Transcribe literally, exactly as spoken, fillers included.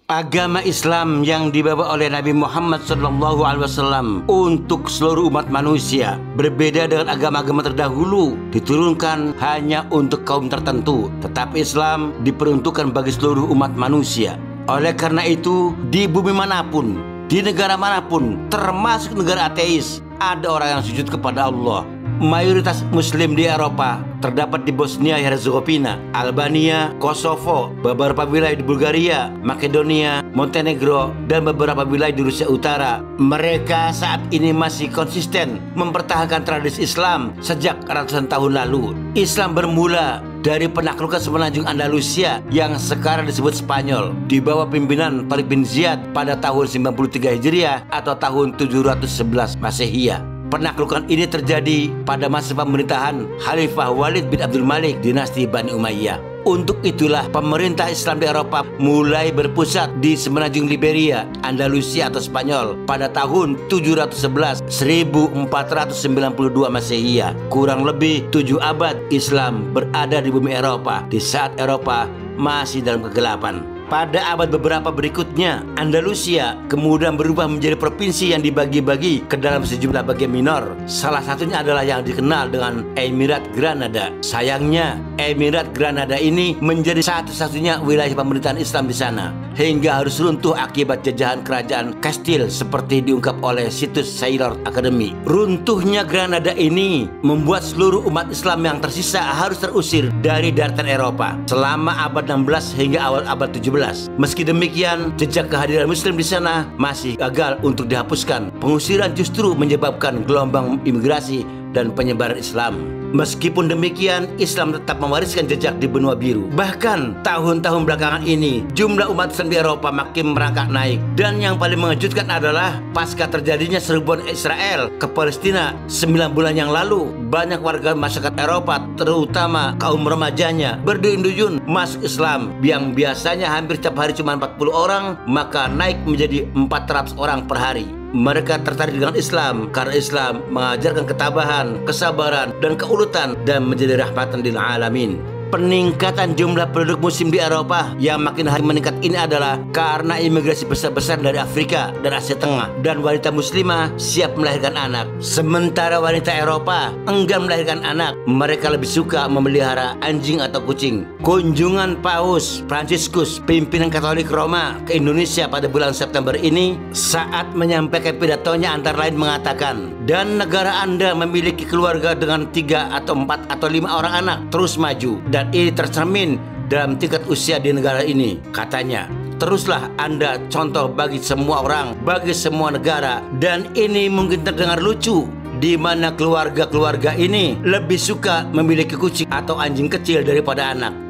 Agama Islam yang dibawa oleh Nabi Muhammad shallallahu alaihi wasallam untuk seluruh umat manusia, berbeda dengan agama-agama terdahulu, diturunkan hanya untuk kaum tertentu, tetapi Islam diperuntukkan bagi seluruh umat manusia. Oleh karena itu, di bumi manapun, di negara manapun, termasuk negara ateis, ada orang yang sujud kepada Allah. Mayoritas Muslim di Eropa terdapat di Bosnia Herzegovina, Albania, Kosovo, beberapa wilayah di Bulgaria, Makedonia, Montenegro, dan beberapa wilayah di Rusia Utara. Mereka saat ini masih konsisten mempertahankan tradisi Islam sejak ratusan tahun lalu. Islam bermula dari penaklukan semenanjung Andalusia yang sekarang disebut Spanyol di bawah pimpinan Tariq bin Ziyad pada tahun sembilan puluh tiga Hijriah atau tahun tujuh ratus sebelas Masehiyah. Penaklukan ini terjadi pada masa pemerintahan Khalifah Walid bin Abdul Malik dinasti Bani Umayyah. Untuk itulah pemerintah Islam di Eropa mulai berpusat di semenanjung Liberia, Andalusia atau Spanyol pada tahun tujuh ratus sebelas seribu empat ratus sembilan puluh dua Masehiyah. Kurang lebih tujuh abad Islam berada di bumi Eropa di saat Eropa masih dalam kegelapan. Pada abad beberapa berikutnya, Andalusia kemudian berubah menjadi provinsi yang dibagi-bagi ke dalam sejumlah bagian minor. Salah satunya adalah yang dikenal dengan Emirat Granada. Sayangnya, Emirat Granada ini menjadi satu-satunya wilayah pemerintahan Islam di sana, hingga harus runtuh akibat jajahan kerajaan Kastil seperti diungkap oleh situs Sailor Academy. Runtuhnya Granada ini membuat seluruh umat Islam yang tersisa harus terusir dari daratan Eropa selama abad enam belas hingga awal abad tujuh belas. Meski demikian, jejak kehadiran Muslim di sana masih gagal untuk dihapuskan. Pengusiran justru menyebabkan gelombang imigrasi dan penyebaran Islam. Meskipun demikian, Islam tetap mewariskan jejak di benua biru. Bahkan tahun-tahun belakangan ini, jumlah umat Islam di Eropa makin merangkak naik. Dan yang paling mengejutkan adalah pasca terjadinya serbuan Israel ke Palestina sembilan bulan yang lalu, banyak warga masyarakat Eropa, terutama kaum remajanya, berduyun-duyun masuk Islam. Yang biasanya hampir setiap hari cuma empat puluh orang, maka naik menjadi empat ratus orang per hari. Mereka tertarik dengan Islam karena Islam mengajarkan ketabahan, kesabaran, dan keuletan dan menjadi rahmatan lil alamin. Peningkatan jumlah penduduk Muslim di Eropa yang makin hari meningkat ini adalah karena imigrasi besar-besar dari Afrika dan Asia Tengah, dan wanita muslimah siap melahirkan anak. Sementara wanita Eropa enggan melahirkan anak, mereka lebih suka memelihara anjing atau kucing. Kunjungan Paus Fransiskus, pimpinan Katolik Roma, ke Indonesia pada bulan September ini, saat menyampaikan pidatonya antara lain mengatakan, dan negara Anda memiliki keluarga dengan tiga atau empat atau lima orang anak terus maju, dan ini tercermin dalam tingkat usia di negara ini. Katanya, teruslah Anda contoh bagi semua orang, bagi semua negara. Dan ini mungkin terdengar lucu, di mana keluarga-keluarga ini lebih suka memiliki kucing atau anjing kecil daripada anak.